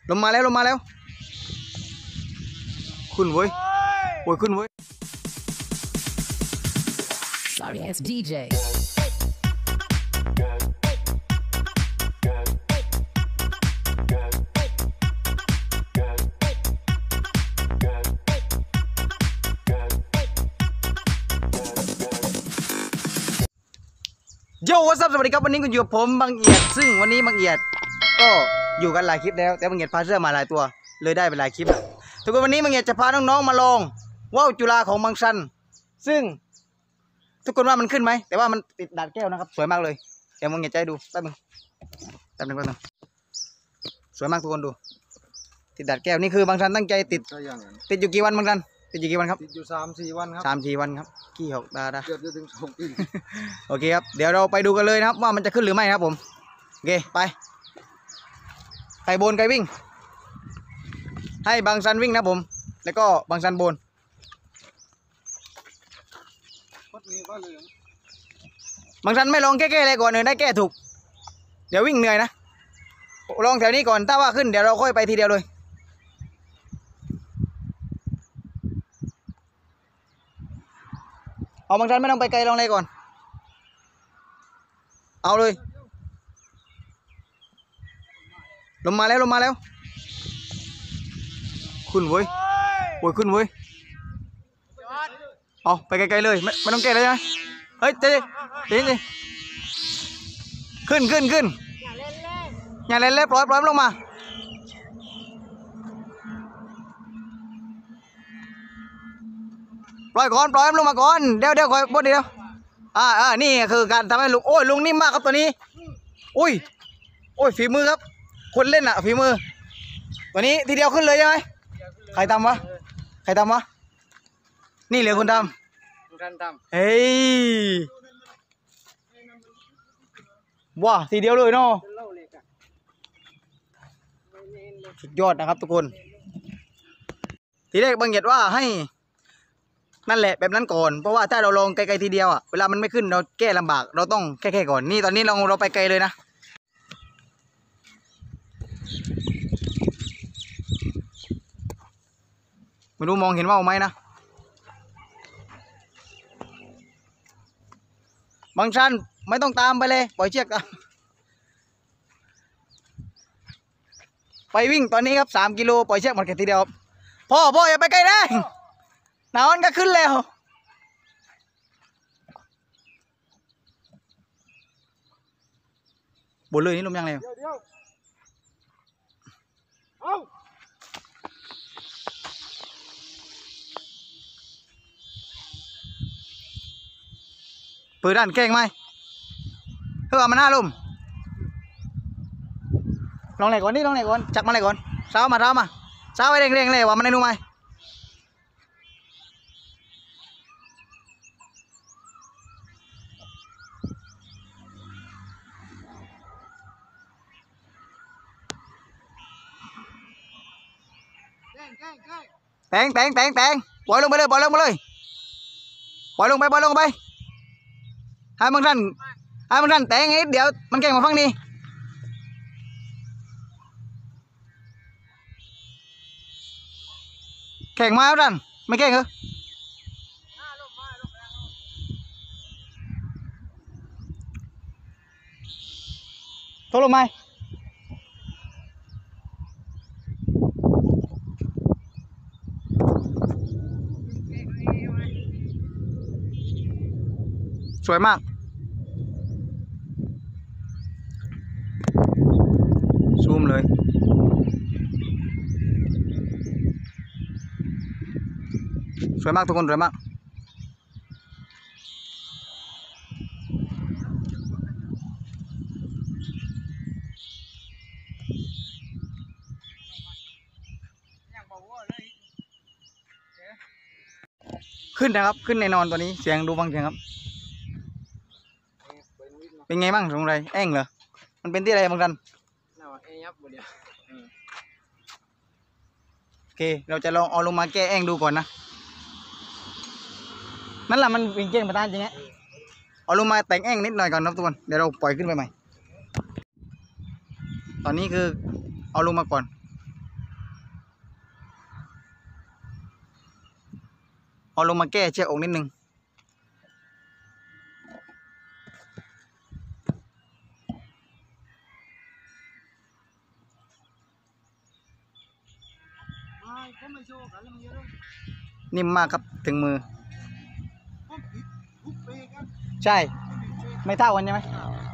ลงมาแล้วขึ้นเว้ยโอ้ยขึ้นเว้ย Sorry ass DJ โย่สวัสดีครับวันนี้คุณอยู่กับผมบางเอียดซึ่งวันนี้บางเอียดก็อยู่กันหลายคลิปแล้วแต่บางเอียดพาเสื้อมาหลายตัวเลยได้ไปหลายคลิปทุกคนวันนี้บางเอียดจะพาน้องๆมาลองว่าวจุฬาของบางชันซึ่งทุกคนว่ามันขึ้นไหมแต่ว่ามันติดดาดแก้วนะครับสวยมากเลยเดี๋ยวบางเอียดจะให้ดูแป๊บนึงสวยมากทุกคนดูติดดาดแก้วนี่คือบางชันตั้งใจติดอยู่กี่วันบางชันติดอยู่กี่วันครับติดอยู่3-4 วันครับ 3-4 วันครับขี้หกดาเกือบจะถึง2 ปีโอเคครับเดี๋ยวเราไปดูกันเลยนะครับว่ามันจะขึ้นหรือไม่ครับผมโอเคไปไก่บนไก่วิ่งให้บางชันวิ่งนะผมแล้วก็บางชันบนบางชันไม่ลองแก้ๆเลยก่อนเลยได้แก้ถูกเดี๋ยววิ่งเหนื่อยนะลองแถวนี้ก่อนถ้าว่าขึ้นเดี๋ยวเราค่อยไปทีเดียวเลยเอาบางชันไม่ต้องไปไกลลองเลยก่อนเอาเลยลงมาแล้วขึ้นเว้ยโอ้ยขึ้นเว้ยเอาไปไกลๆเลยไม่ต้องแก้เลยใช่ไหมเฮ้ยเจ๊ขึ้นอย่าเล่นเล่ปล่อยลงมาปล่อยลงมาก่อนเดี๋ยวคอยบดเดียวนี่คือการทำให้ลุงโอ้ยลุงนิ่มมากครับตัวนี้โอ้ยฝีมือครับคนเล่นอ่ะฝีมือตัวนี้ทีเดียวขึ้นเลยใช่ไหมใครทำวะนี่เหลือคนทำเฮ้ยว้าทีเดียวเลยเนาะสุดยอดนะครับทุกคนทีแรกบางเอียดว่าให้นั่นแหละแบบนั้นก่อนเพราะว่าถ้าเราลงไกลๆทีเดียวอ่ะเวลามันไม่ขึ้นเราแก้ลำบากเราต้องแค่ก่อนนี่ตอนนี้เราไปไกลเลยนะไม่รู้มองเห็นว่าวไหมนะบางชันไม่ต้องตามไปเลยปล่อยเชือกไปวิ่งตอนนี้ครับ3 กิโลปล่อยเชือกหมดแค่ทีเดียวพ่ออย่าไปไกลเลยหนาวก็ขึ้นแล้วบนเลยนี่ลมยังแล้วเปิดด้านแกงไหมเพื่อมันหน้าลมลองไหนก่อนจักมาไหนก่อนเช้ามาเช้าไปเร่งเลยว่ามันได้รู้ไหมแตงปล่อยลงไปเลยให้บางท่านแตงนิดเดี๋ยวมันแก่งมาฟังนี่แข่งมาแล้วท่านไม่แก่งเหรอโทรลงไหมสวยมากซูมเลยสวยมากทุกคนสวยมากขึ้นนะครับขึ้นแน่นอนตัวนี้เสียงดูฟังเสียงครับเป็นไงบ้างสงไรแอ่งเหรอมันเป็นที่อะไรบางท่านโอเคเราจะลองเอาลงมาแก้แอ่งดูก่อนนะนั่นแหละมันวิ่งเก่งประทานจริงฮะเอาลงมาแต่งแอ่งนิดหน่อยก่อนนะทุกคนเดี๋ยวเราปล่อยขึ้นไปใหม่ตอนนี้คือเอาลงมาก่อนเอาลงมาแก้เช็คอกนิดนึงนิ่มมากครับถึงมือใช่ไม่เท่ากันใช่ไหม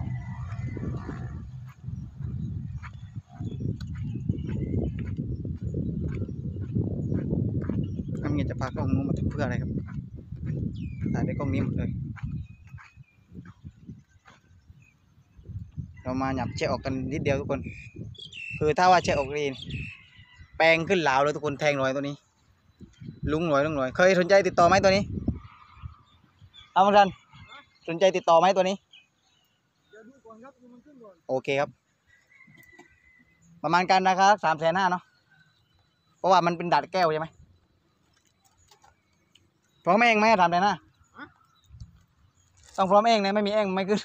น้ำเงี้ยจะพากล้องนู้นมาทำเพื่ออะไรครับถ่ายด้วยกล้องนี้หมดเลยเรามาหยับเช็คออกกันนิดเดียวทุกคนคือถ้าว่าเช็คออกดีแปลงขึ้นเหลาเลยทุกคนแทงรอยตัวนี้ลุงรอยเคยสนใจติดต่อไหมตัวนี้เอามาทันสนใจติดต่อไหมตัวนี้โอเคครับประมาณกันนะครับ350,000เนาะเพราะว่ามันเป็นดัดแก้วใช่ไหมพร้อมเองไหม350,000ต้องพร้อมเองนะไม่มีเองไม่ขึ้น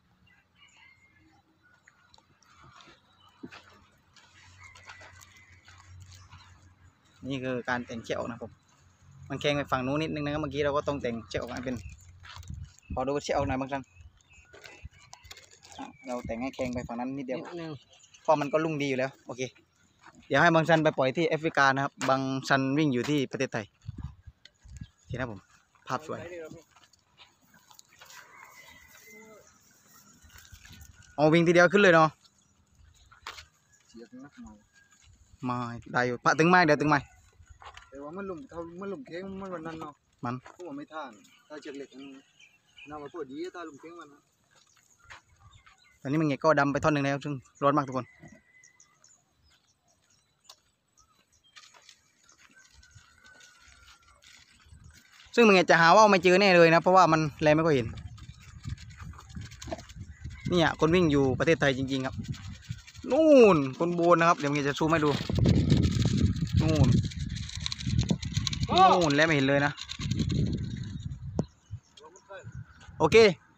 นี่คือการแต่งเชือกนะผมมันแข็งไปฝั่งนู้นนิดนึงนะครับเมื่อกี้เราก็ต้องแต่งเชือกให้เป็นพอดูเชือกหน่อยบางครั้งเราแต่งให้แข็งไปฝั่งนั้นนิดเดียวเพราะมันก็ลุ่งดีอยู่แล้วโอเคเดี๋ยวให้บางชันไปปล่อยที่แอฟริกานะครับบางชันวิ่งอยู่ที่ประเทศไทยโอเคนะผมภาพสวยเอาวิ่งทีเดียวขึ้นเลยเนาะมาได้อยู่ปะตึงไม้เดี๋ยวตึงไม้แต่ว่ามันหลุมเท่ามันหลุมเค้งมันวันนั้นเนาะมันพวกมันไม่ท่านถ้าเชือกเหล็กน่ามาปวดดีถ้าหลุมเค้งมันตอนนี้มันเงี้ยก็ดำไปท่อนหนึ่งแล้วซึ่งร้อนมากทุกคนซึ่งมันเงี้ยจะหาว่าไม่เจอแน่เลยนะเพราะว่ามันแลไม่ค่อยเห็นเนี่ยคนวิ่งอยู่ประเทศไทยจริงๆครับนู่นคนโบนนะครับเดี๋ยวมันจะซูมให้ดูนู่นแล้วไม่เห็นเลยนะโอเค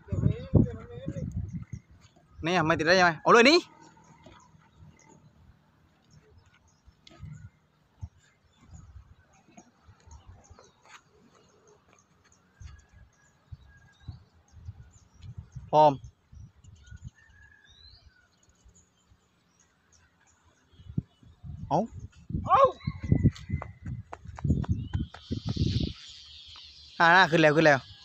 นี่ไม่ติดได้ยังไงเอาเลยนี่พร้อมเอาหน้าขึ้นแล้ว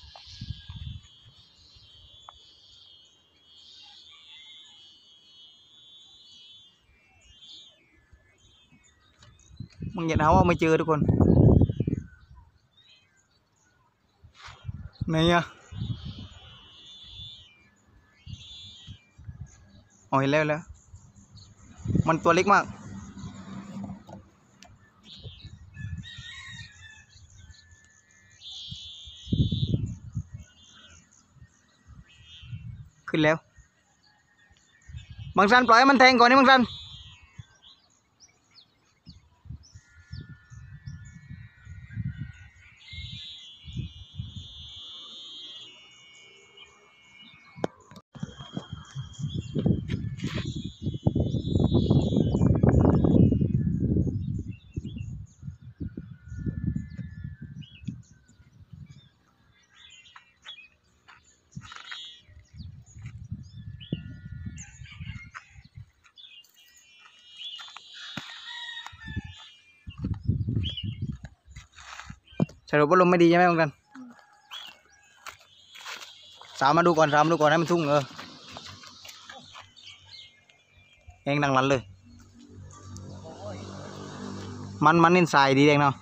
มึงอย่าหาว่าไม่เจอทุกคนไหนอะอ๋อเห็นแล้วมันตัวเล็กมากขึ้นแล้วบางสันปล่อยให้มันแทงก่อนนี่บางสันสรุปว่าลมไม่ดีใช่ไหมบางสันสามมาดูก่อนให้มันทุ่งเองดังนั้นเลยมันนินทรายดีเองเนาะ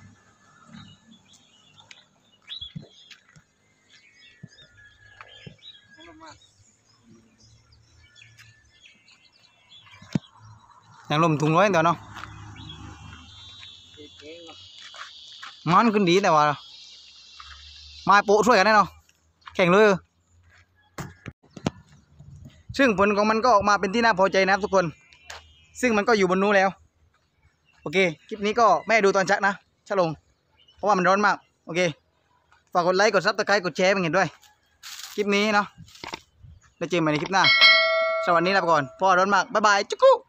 ยังลมทุ่งน้อยเดี๋ยวเนาะมันขึ้นดีแต่ว่าไม้โปะช่วยกันได้เนาะแข่งเลยซึ่งผลของมันก็ออกมาเป็นที่น่าพอใจนะครับทุกคนซึ่งมันก็อยู่บนนู้นแล้วโอเคคลิปนี้ก็แม่ดูตอนชักนะชักลงเพราะว่ามันร้อนมากโอเคฝากกดไลค์กดซับสไครต์กดแชร์มันเห็นด้วยคลิปนี้เนาะแล้วเจอกันใหม่ในคลิปหน้าสวัสดีลาไปก่อนเพราะร้อนมากบ๊ายบายจุ๊ก